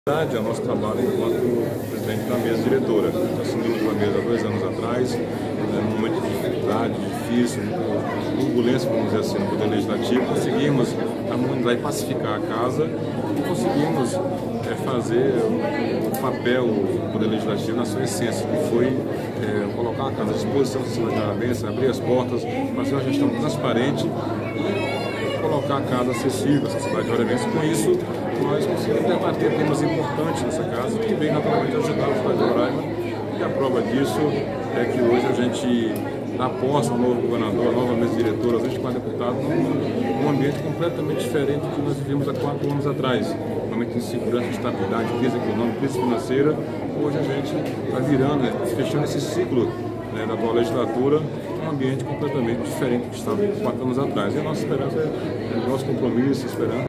É o nosso trabalho enquanto presidente da mesa diretora. Nós assumimos a mesa há 2 anos atrás, num momento de dificuldade, difícil, turbulência, vamos dizer assim, no Poder Legislativo. Conseguimos harmonizar e pacificar a casa e conseguimos fazer o papel do Poder Legislativo na sua essência, que foi colocar a casa à disposição da sociedade arabense, abrir as portas, fazer uma gestão transparente e colocar a casa acessível à sociedade arabense. Com isso, nós conseguimos debater temas importantes nessa casa que vem naturalmente ajudar a cidade de Roraima. E a prova disso é que hoje a gente dá posse ao novo governador, a nova mesa diretora, aos 24 deputados, num ambiente completamente diferente do que nós vivemos há 4 anos atrás. Um momento de insegurança, instabilidade, crise econômica, crise financeira. Hoje a gente está virando, fechando esse ciclo da atual legislatura, um ambiente completamente diferente do que estava 4 anos atrás. E a nossa esperança é o nosso compromisso, esperança.